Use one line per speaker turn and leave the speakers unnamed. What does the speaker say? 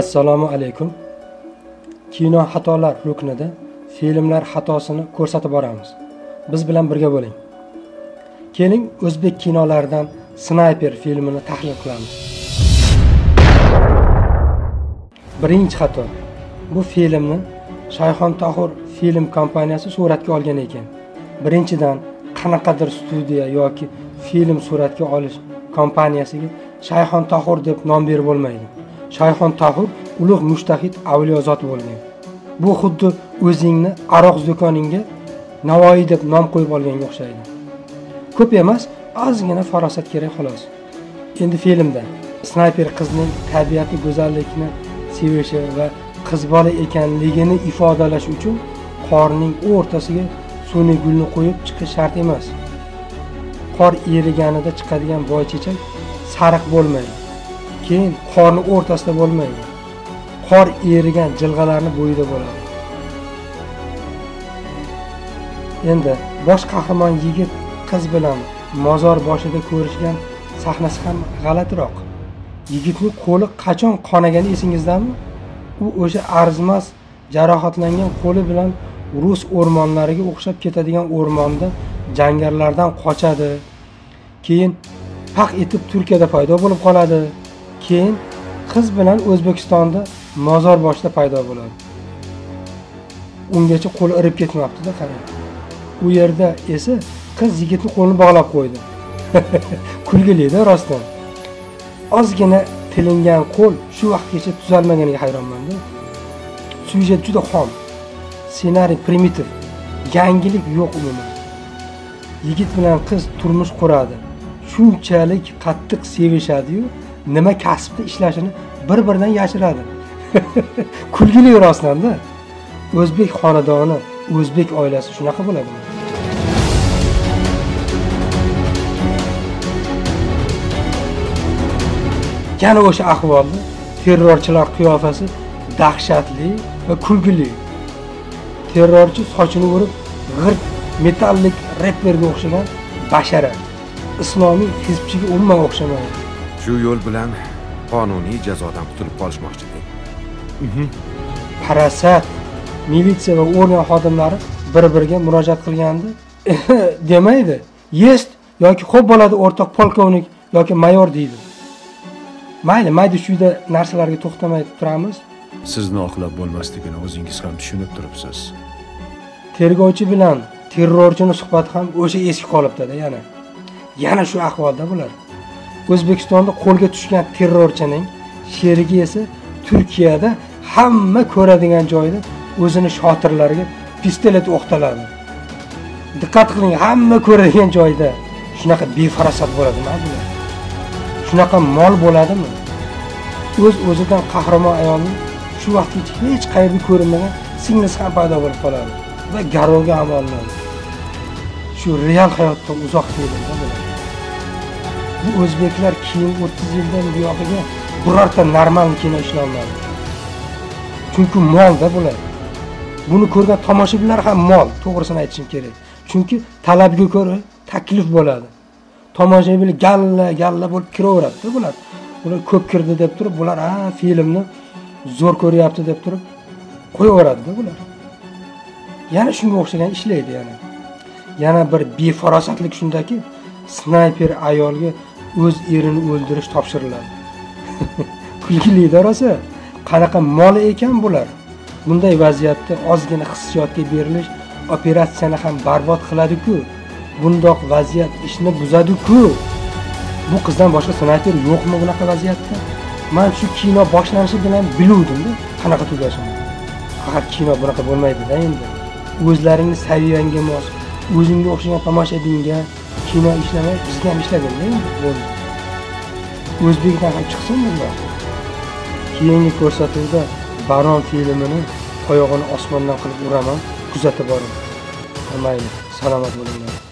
Assalomu alaykum. Kino xatolar ruknida filmlar xatosini ko'rsatib boramiz. Biz bilan birga bo'ling. Keling, o'zbek kinolaridan Snayper filmini tahlil qilamiz. Birinchi xato. Bu filmni Shayxon Tohir film kompaniyasi suratga olgan ekan. Birinchidan, qanaqadir studiya yoki film suratga olish kompaniyasiga Shayxon Tohir deb nom berib bo'lmaydi. Shayxon Tohir ulug' mushtahid avliyo zot bo'lgan. Bu xuddi o'zingni aroq do'koningga Navoiy deb nom qo'yib olganga o'xshaydi. Ko'p emas, ozgina farosat kerak xolos. Endi filmda Snayper qizning tabiati go'zallikni sevishi va qiz bola ekanligini ifodalash uchun qorning o'rtasiga sun'iy gulni qo'yib chiqish shart emas. Qor eriganida chiqadigan boychechak sariq bo'lmaydi. Keyin qorni o'rtasida bo'lmaydi. Qor erigan jilg'alarning bo'yida bo'ladi. Endi bosh qahramon yigit qiz bilan mozor boshida ko'rishgan sahnasi ham g'alatiroq. Yigitning qo'li qachon qonagani esingizdami? U o'sha arzimas jarohatlangan qo'li bilan rus o'rmonlariga o'xshab ketadigan o'rmonda jangarilardan qochadi. Keyin paq etib Turkiyada paydo bo'lib qoladi. Keyin qiz bilan O'zbekistonda mozor boshida paydo bo'ladi. Ungacha qo'li irib ketmabdi-da, qarang. U yerda esa qiz yigitning qo'lini bog'lab qo'ydi. Kulgili-da rostdan. Ozgina tilingan qo'l shu vaqtgacha tuzalmaganiga hayronman-da. Syujet juda xom. Ssenariy primitiv. Yangilik yo'q umuman. Yigit bilan qiz turmush quradi. Shunchalik qattiq sevishadi-yu, nima kasbda ishlashini bir-biridan yashiradi. Kulgili rostdan-da. O'zbek xonadoni, o'zbek oilasi shunaqa bo'ladi. Yana o'sha ahvolda terrorchilar qiyofasi dahshatli va kulgili. Terrorchi sochini o'rib, g'irt metallik reperga o'xshagan bashara. Islomiy hizbchiga umuman o'xshamaydi.
Shu yo'l bilan qonuniy jazodan qutulib qolishmoqchidik.
Parasat, militsiya va organ xodimlari bir-biriga murojaat qilganda demaydi. Есть yoki xo'p bo'ladi o'rtoq polkovnik yoki mayor deydi. Mayli shuyda narsalarga to'xtamay turamiz.
Sizni oqlab bo'lmasligini o'zingiz ham tushunib turibsiz.
Tergovchi bilan terrorchini suhbat ham o'sha eski qolibdi-da yana. Yana shu ahvolda bular. O'zbekistonda qo'lga tushgan terrorchining sherigi esa Turkiyada hamma ko'radigan joyda o'zini shotirlariga pistolet o'qtaladi. Diqqat qiling, hamma ko'radigan joyda shunaqa befarosat bo'ladimi bular? Shunaqa mol bo'ladimi? O'z-o'zidan qahramon ayolning shu vaqtgacha hech qayerda ko'rinmagan singlisi ham paydo bo'lib qoladi va garovga ham olinadi. Shu real hayotdan uzoq filmda bo'ladi. Bu o'zbeklar keyin 30 yildan buyog'iga birorta normal kino ishlolmadi. Chunki molda bular. Buni ko'rgan tomoshabinlar ham mol, to'g'risini aytishim kerak. Chunki talabga ko'ra taklif bo'ladi. Tomoshabin galla bo'lib kiraveradi bular. Ular ko'p kirdi deb turib, bular filmni zo'r ko'ryapti deb turib qo'yaveradi bular. Yana shunga o'xshagan ishlaydi yana. Yana bir befarosatlik shundaki, snayper ayolga o'z erini o'ldirish topshiriladi. Kulgili-da rosa. Qanaqa mol ekan bular. Bunday vaziyatda ozgina hissiyotga berilish operatsiyani ham barbod qiladi-ku. Bundoq vaziyat ishni buzadi-ku. Bu qizdan boshqa snayper yo'qmi bunaqa vaziyatda? Men shu kino boshlanishi bilan biluvdim-da, qanaqa tugashini. Faqat kino bunaqa bo'lmaydi-da endi. O'zlaringni saviyangga mos, o'zingga o'xshagan tomoshabinga kino ishlamay, bizga ham ishlaganda endi bo'ldi. O'zbekdan ham chiqsin bunday. Keyingi ko'rsatuvda Baron filmini oyog'ini osmondan qilib uraman, kuzatib boring. Mayli, salomat bo'linglar.